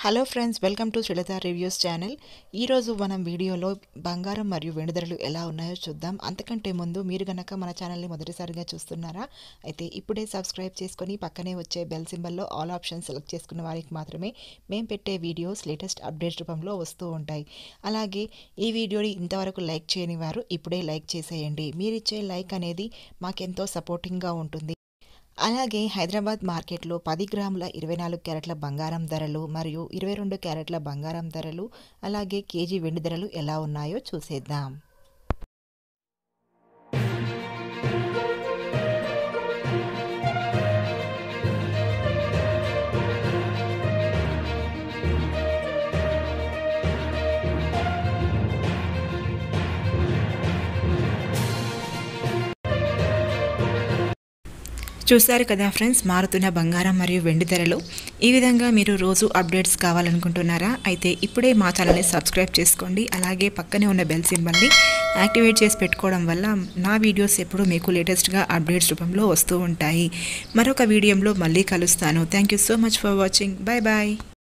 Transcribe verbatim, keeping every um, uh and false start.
Hello friends, welcome to Srilatha reviews channel. ఈరోజు మనం వీడియోలో బంగారం మరియు వెండి ధరలు ఎలా ఉన్నాయో చూద్దాం. అంతకంటే ముందు మీరు గనక మన ఛానల్ని మొదటిసారిగా చూస్తున్నారా అయితే ఇప్పుడే సబ్స్క్రైబ్ చేసుకొని పక్కనే వచ్చే బెల్ సింబల్లో ఆల్ ఆప్షన్ సెలెక్ట్ చేసుకున్న వారికి మాత్రమే మేము పెట్టే వీడియోస్ లేటెస్ట్ అప్డేట్స్ రూపంలో వస్తూ ఉంటాయి. అలాగే ఈ వీడియోని ఇంతవరకు లైక్ చేయని వారు ఇప్పుడే లైక్ చేసేయండి. మీరిచ్చే లైక్ అనేది మాకెంతో సపోర్టింగ్గా ఉంటుంది. అలాగే హైదరాబాద్ మార్కెట్లో పది గ్రాముల ఇరవై నాలుగు క్యారెట్ల బంగారం ధరలు మరియు ఇరవై రెండు క్యారెట్ల బంగారం ధరలు అలాగే కేజీ వెండి ధరలు ఎలా ఉన్నాయో చూసేద్దాం. చూసారు కదా ఫ్రెండ్స్, మారుతున్న బంగారం మరియు వెండి ధరలు. ఈ విధంగా మీరు రోజు అప్డేట్స్ కావాలనుకుంటున్నారా అయితే ఇప్పుడే మా ఛానల్ని సబ్స్క్రైబ్ చేసుకోండి. అలాగే పక్కనే ఉన్న బెల్ సింబల్ని యాక్టివేట్ చేసి పెట్టుకోవడం వల్ల నా వీడియోస్ ఎప్పుడు మీకు లేటెస్ట్గా అప్డేట్స్ రూపంలో వస్తూ ఉంటాయి. మరొక వీడియోలో మళ్ళీ కలుస్తాను. Thank you so much for watching. Bye bye.